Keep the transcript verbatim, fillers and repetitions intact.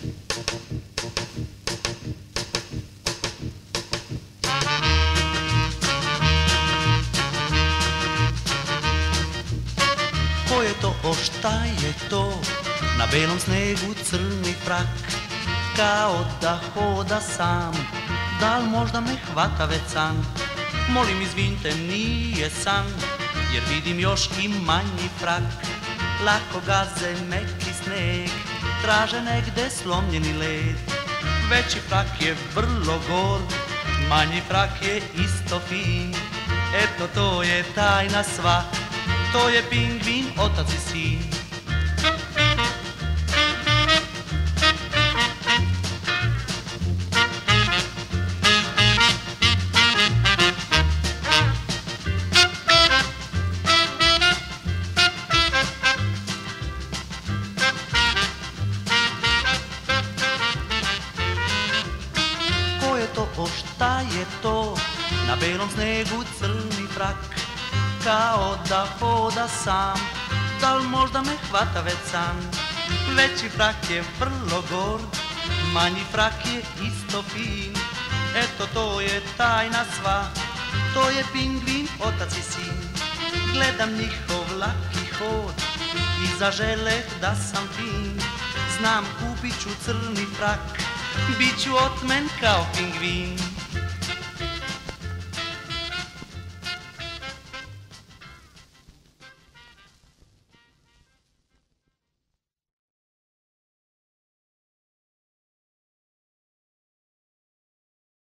Ko je to, o šta je to? Na belom snegu crni frak, kao da hoda sam. Da li možda me hvata već san? Molim izvinite, nije san, jer vidim još i manji frak. Lako gaze meki sneg, traže negde slomljeni led. Veći frak je vrlo gord, manji frak je isto fin. Eto to je tajna sva, to je pingvin, otac i sin. Ko je to, o šta je to? Na belom snegu crni frak, kao da hoda sam. Da li možda me hvata već san? Veći frak je vrlo gord, manji frak je isto fin. Eto to je tajna sva, to je pingvin, otac i sin. Gledam njihov laki hod i zaželeh da sam fin. Znam, kupit ću crni frak, bit ću otmen kao pingvin.